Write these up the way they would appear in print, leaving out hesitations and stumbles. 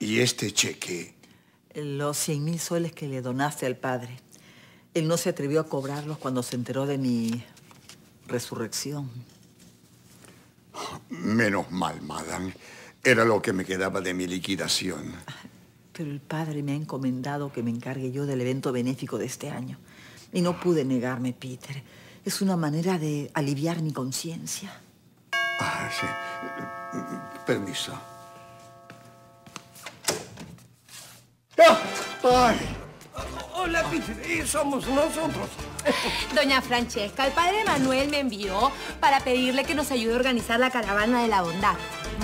¿Y este cheque? Los 100.000 soles que le donaste al padre. Él no se atrevió a cobrarlos cuando se enteró de mi resurrección. Menos mal, madame. Era lo que me quedaba de mi liquidación. Pero el padre me ha encomendado que me encargue yo del evento benéfico de este año. Y no pude negarme, Peter. Es una manera de aliviar mi conciencia. Ah, sí. Permiso. ¡Ay! Hola, Peter. Somos nosotros. Doña Francesca, el padre Manuel me envió para pedirle que nos ayude a organizar la caravana de la bondad.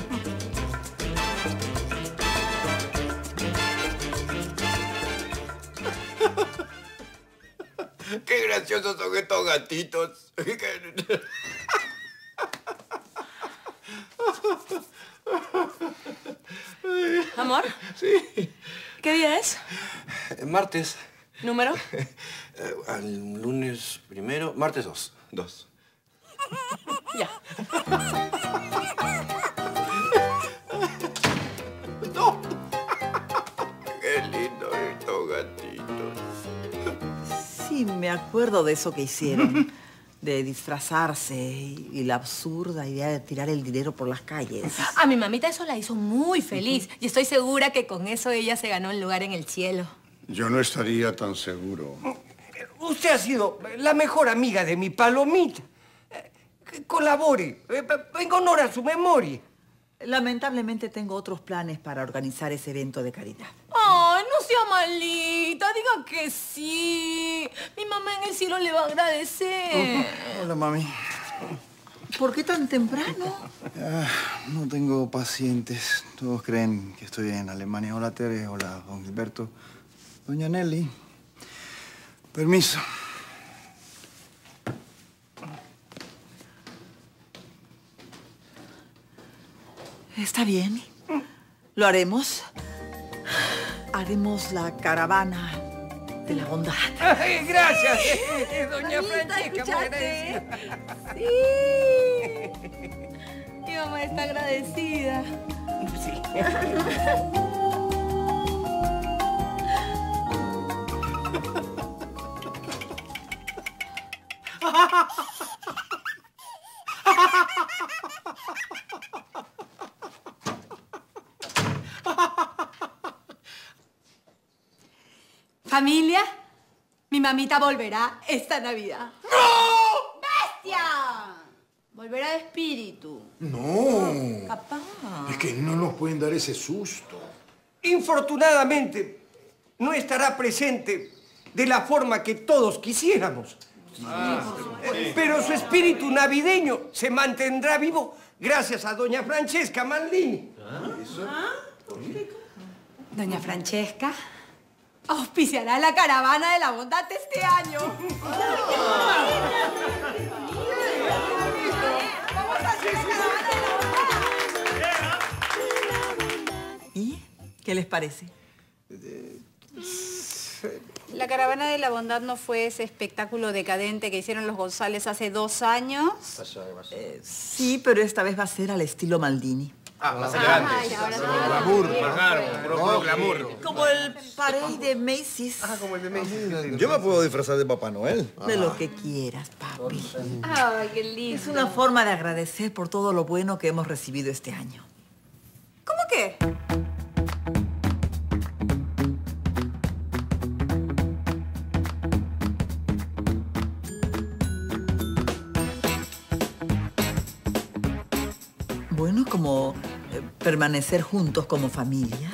¡Qué graciosos son estos gatitos! ¿Amor? Sí. ¿Qué día es? Martes. ¿Número? Al lunes primero. Martes 2. 2. Ya. ¡No! ¡Qué lindo estos gatitos! Sí, me acuerdo de eso que hicieron. De disfrazarse y la absurda idea de tirar el dinero por las calles. A mi mamita eso la hizo muy feliz. Y estoy segura que con eso ella se ganó un lugar en el cielo. Yo no estaría tan seguro. Usted ha sido la mejor amiga de mi Palomita. Colabore, en honor a su memoria. Lamentablemente tengo otros planes para organizar ese evento de caridad. ¡Ay, no sea malita! Diga que sí. Mi mamá en el cielo le va a agradecer. Hola, mami. ¿Por qué tan temprano? No tengo pacientes. Todos creen que estoy en Alemania. Hola, Tere. Hola, don Gilberto. Doña Nelly. Permiso. Está bien. Lo haremos. Haremos la caravana de la bondad. Ay, gracias, doña Mamita, Francesca. Muy ¿escuchaste? agradecida. Sí. Mi mamá está agradecida. Sí. Familia, mi mamita volverá esta Navidad. ¡No! ¡Bestia! Volverá de espíritu. No. Papá. Es que no nos pueden dar ese susto. Infortunadamente, no estará presente de la forma que todos quisiéramos. Pero su espíritu navideño se mantendrá vivo gracias a doña Francesca Maldini. Doña Francesca auspiciará la caravana de la bondad este año. ¡Vamos a hacer la caravana de la bondad! ¿Y qué les parece? La caravana de la bondad no fue ese espectáculo decadente que hicieron los González hace 2 años. Sí, pero esta vez va a ser al estilo Maldini. Más elegante. Glamour, puro glamour. Como el parade de Macy's. Como el de Macy's. Yo me puedo disfrazar de Papá Noel. De lo que quieras, papi. Ay, qué lindo. Es una forma de agradecer por todo lo bueno que hemos recibido este año. ¿Cómo qué? Bueno, como permanecer juntos como familia.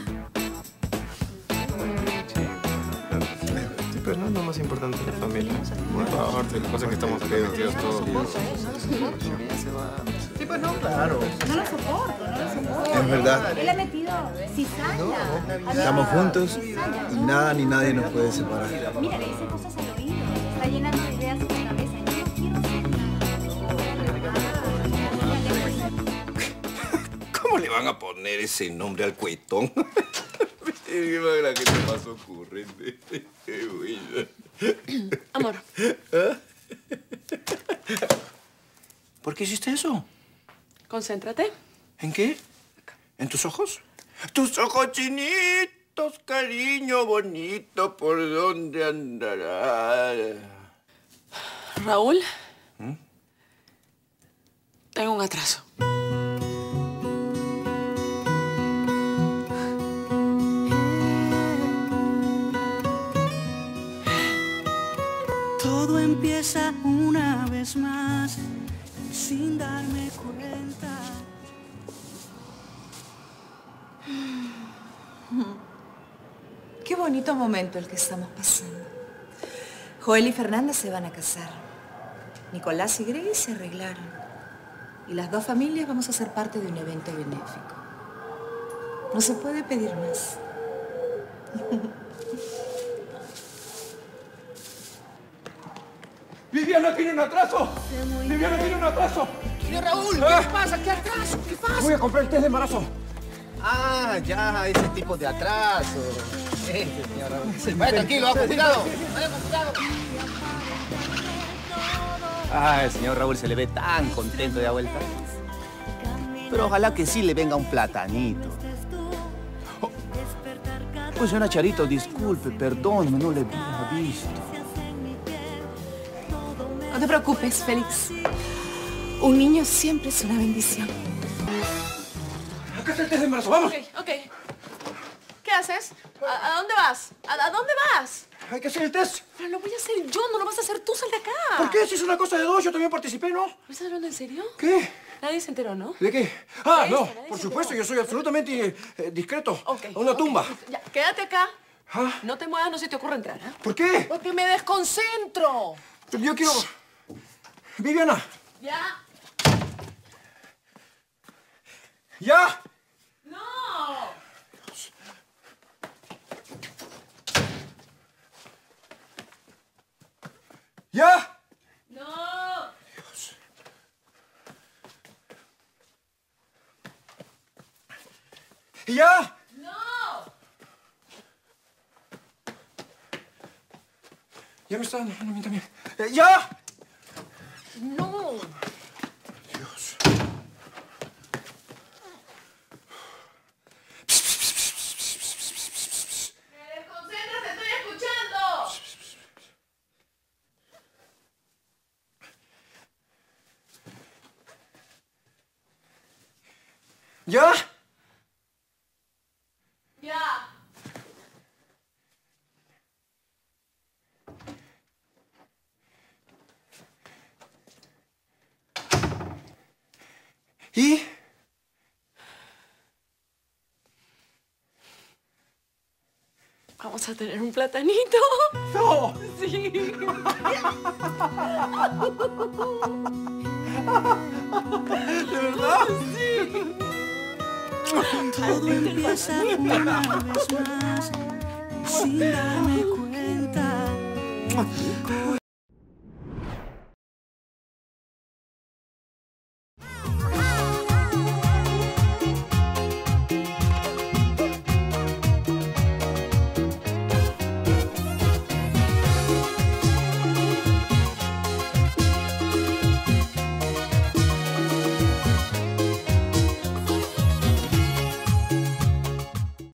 Sí, pero no es lo más importante de la familia. Bueno, aparte de las cosas que estamos acá metidos todos. Sí, pues no, claro. No lo soporto. Es verdad. Él ha metido cizaña. Estamos juntos y nada ni nadie nos puede separar. Mira, le dice cosas al oído. Está llenando de ideas en la cabeza. Yo no quiero ser. ¿Cómo le van a poner ese nombre al cuetón? ¿Qué te pasó ocurrente? Amor. ¿Por qué hiciste eso? Concéntrate. ¿En qué? ¿En tus ojos? Tus ojos chinitos, cariño bonito, ¿por dónde andarás? Raúl, tengo un atraso. Todo empieza una vez más, sin darme cuenta. Qué bonito momento el que estamos pasando. Joel y Fernanda se van a casar. Nicolás y Grace se arreglaron. Y las dos familias vamos a ser parte de un evento benéfico. No se puede pedir más. ¡Viviana tiene un atraso! ¡Viviana tiene un atraso! Señor Raúl, ¿qué pasa? ¿Qué atraso? ¿Qué pasa? Voy a comprar el test de embarazo. Ah, ya, ese tipo de atraso. Señor Raúl. Vaya tranquilo, con cuidado. Vaya con cuidado. Ah, el señor Raúl se le ve tan contento de vuelta. Pero ojalá que sí le venga un platanito. Oh. Pues señora Charito, disculpe, perdóneme, no le había visto. No te preocupes, Félix. Un niño siempre es una bendición. Acá está el test de embarazo, vamos. Ok. ¿Qué haces? ¿A dónde vas? ¿A dónde vas? Hay que hacer el test. Pero lo voy a hacer yo, no lo vas a hacer tú, sal de acá. ¿Por qué? Si es una cosa de dos, yo también participé, ¿no? ¿Me estás hablando en serio? ¿Qué? Nadie se enteró, ¿no? ¿De qué? Ah, no, Nadie por se supuesto, enteró. yo soy absolutamente discreto. Ok. A una tumba. Ya, quédate acá. ¿Ah? No te muevas, no se te ocurre entrar, ¿eh? ¿Por qué? Porque me desconcentro. Yo quiero... Viviana. ¿Ya? ¿Ya? ¡No! ¿Ya? ¡No! Dios. ¿Ya? ¡No! Ya me está dando a mí también. ¿Ya? ¡No! Dios. ¡Me desconcentras, te estoy escuchando! ¿Ya? ¡Ya! ¿Y? Vamos a tener un platanito. ¡No! Sí. ¿De verdad? Sí. Todo empieza una vez más, sin darme cuenta.